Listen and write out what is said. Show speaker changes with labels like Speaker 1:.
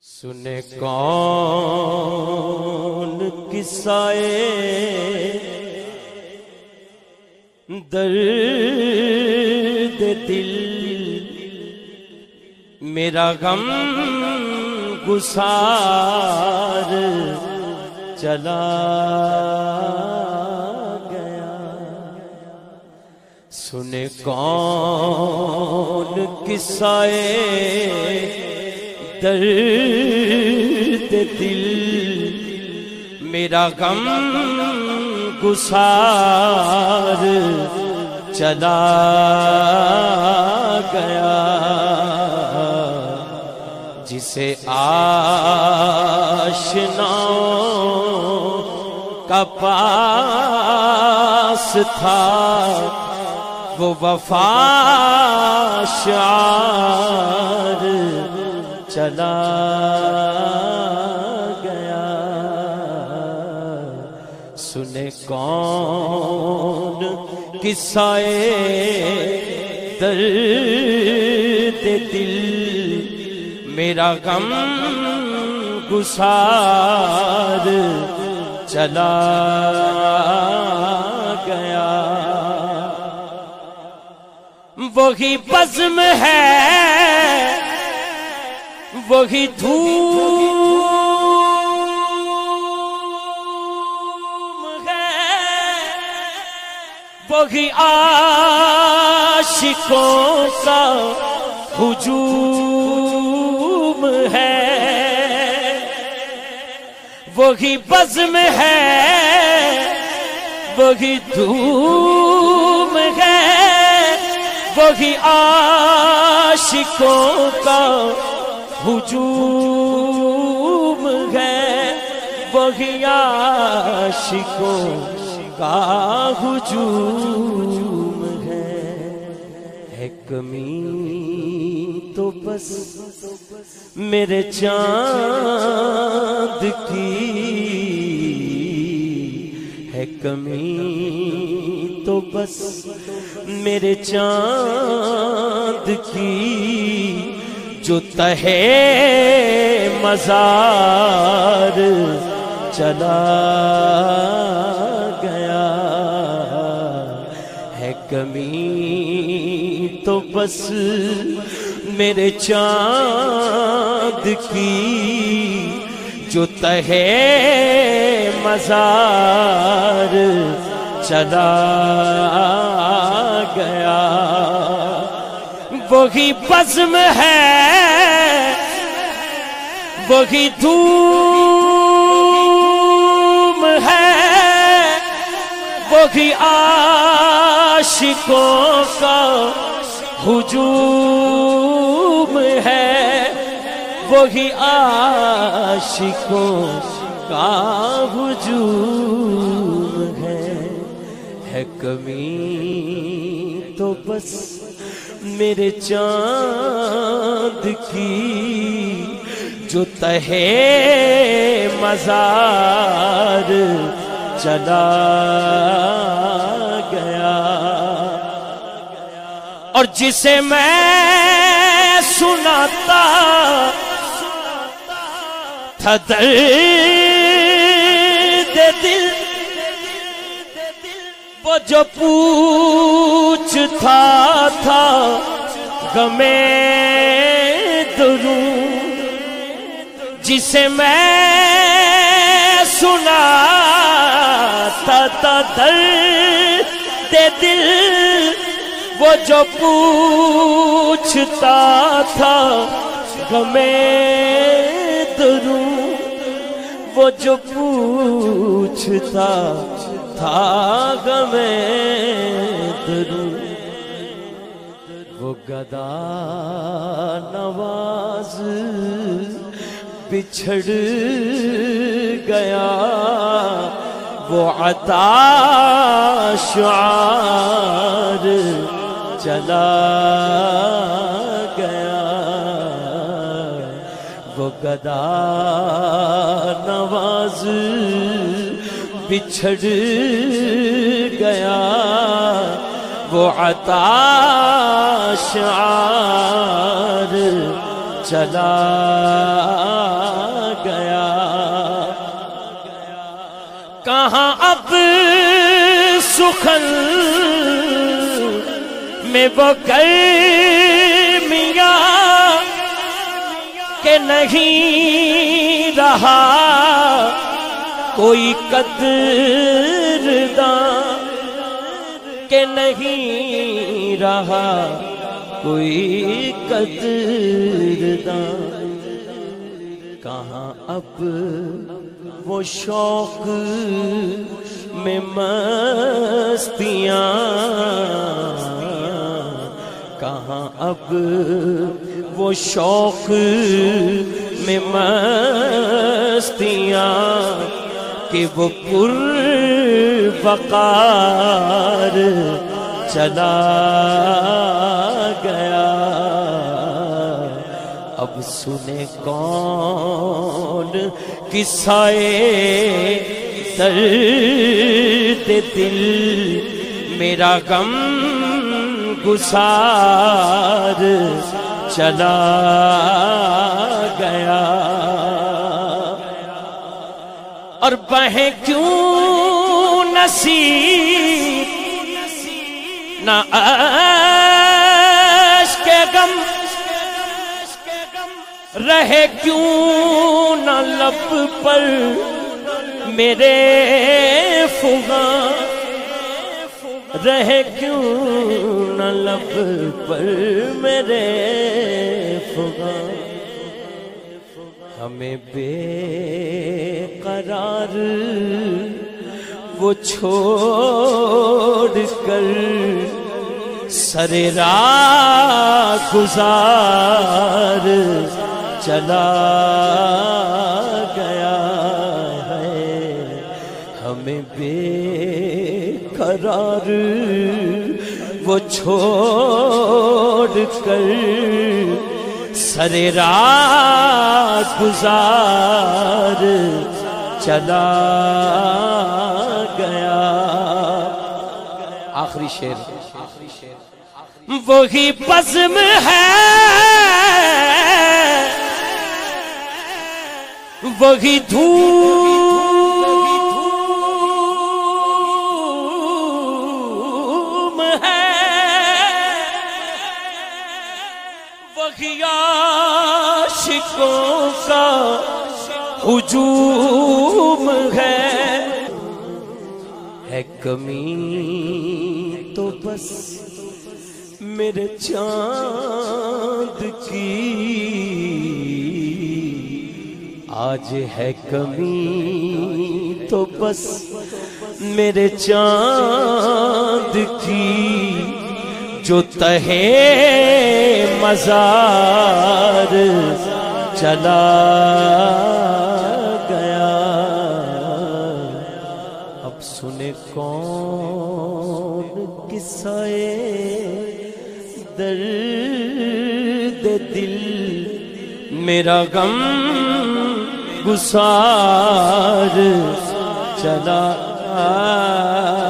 Speaker 1: سنے کون قصائے درد دل، میرا غم گسار چلا گیا۔ سنے کون قصائے درد دل، میرا غم گسار چلا گیا۔ جسے آشناؤں کا پاس تھا، وہ وفا شعار چلا گیا۔ سنے کون قصائے درد دل، میرا غم گسار چلا گیا۔ وہی بزم ہے، وہی دھوم ہے، وہی عاشقوں کا ہجوم ہے۔ وہی بزم ہے، وہی دھوم ہے، وہی عاشقوں کا ہجوم ہے، وہی عاشقوں کا ہجوم ہے۔ کمی تو بس میرے چاند کی ہے، کمی تو بس میرے چاند کی، جو تہے مزار چلا گیا ہے۔ کمی تو بس میرے چاند کی، جو تہے مزار چلا گیا۔ وہی بزم ہے، وہی دھوم ہے، وہی عاشقوں کا ہجوم ہے، وہی عاشقوں کا ہجوم ہے۔ کمی تو بس میرے چاند کی، جو تہے مزار چلا گیا۔ اور جسے میں سناتا تھا درد دل، وہ جو پوچھتا تھا غمِ درون، جسے میں سناتا تھا درد دل، وہ جو پوچھتا تھا غمِ درون، وہ جو پوچھتا تھا غمِ درون، وہ گدا نواز بچھڑ گیا، وہ عطا شعار چلا گیا۔ وہ گدا نواز بچھڑ گیا، وہ عطا شعار چلا سخن میں وہ گرمیاں کہ نہیں رہا کوئی قدرداں، کہ نہیں رہا کوئی قدرداں۔ کہاں اب وہ شوق میں مستیاں، کہاں اب وہ شوق میں مستیاں کہ وہ پروقار چلا گیا۔ اب سنے کون قصہ درد دل، میرا غم گسار چلا گیا۔ اور بہیں کیوں نصیب نہ اشک غم، رہے کیوں نہ لب پر میرے فغاں، رہے کیوں نہ لب پر میرے فغاں۔ ہمیں بے قرار وہ چھوڑ کر سر راہ گزار چلا گیا ہے۔ ہمیں بے قرار وہ چھوڑ کر سر راہ گزار چلا گیا۔ آخری شعر، وہی بزم ہے وہی دھوم ہے، وہی عاشقوں کا ہجوم ہے کمی تو بس میرے چاند کی، آج ہے کمی تو بس میرے چاند کی، جو تہے مزار چلا گیا۔ اب سنے کون قصہ درد دل، میرا غم گسار چلا